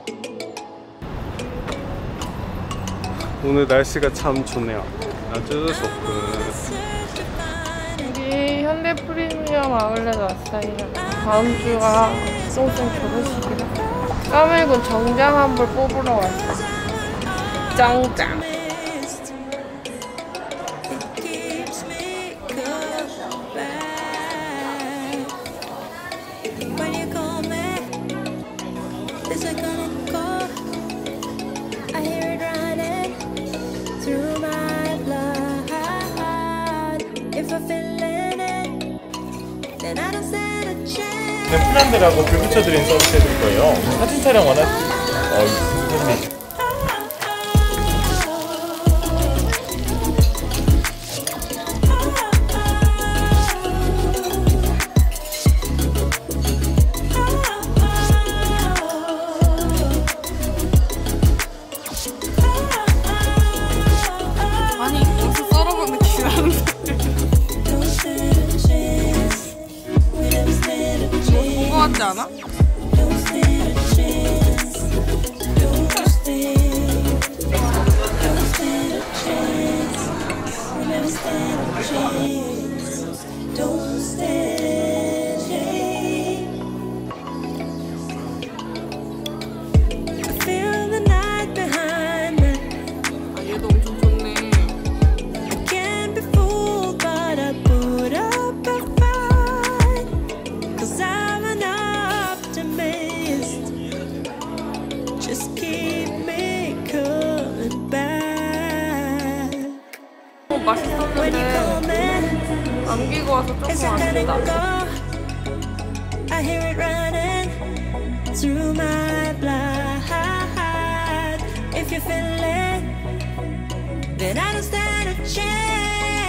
오늘 날씨가 참 좋네요. 아주 좋고. 여기 현대 프리미엄 아울렛 왔어요. 다음 주가 쫑쫑 졸업식이라 까mer군 정장 한 벌 뽑으러 왔어요. 짱짱. 플란드라고 불 붙여드린 서비스 해드릴 거예요. 사진 촬영 원하시죠? 아니 여기서 썰어보는 기다는데 좋은 거 같지 않아? 얘도 엄청 좋네. 맛있었는데 남기고 와서 조금 아쉽다. I hear it running through my blood. If you feel it, then I don't stand a chance.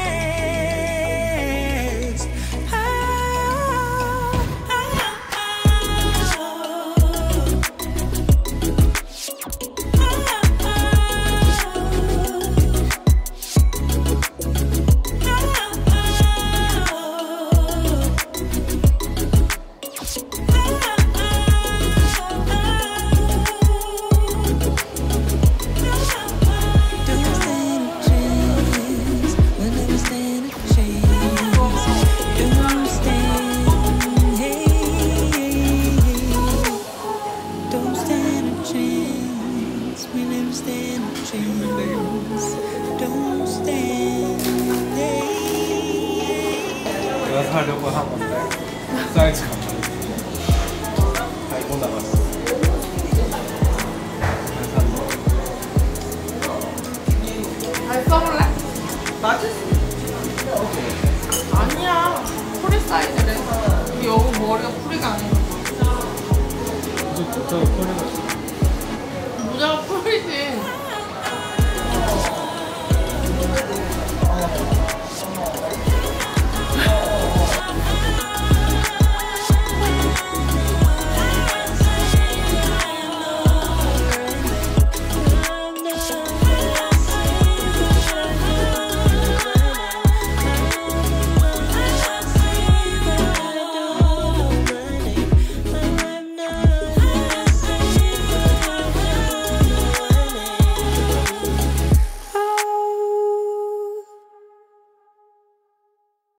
내가 사려고 한 건데 사이즈가 알고 나갔어. 잘 써볼래? 맞을 수 아니야. 프리 사이즈래서 여기 머리가 프리가 아니야. 무슨 모자가 펄이가 있어. 모자가 프리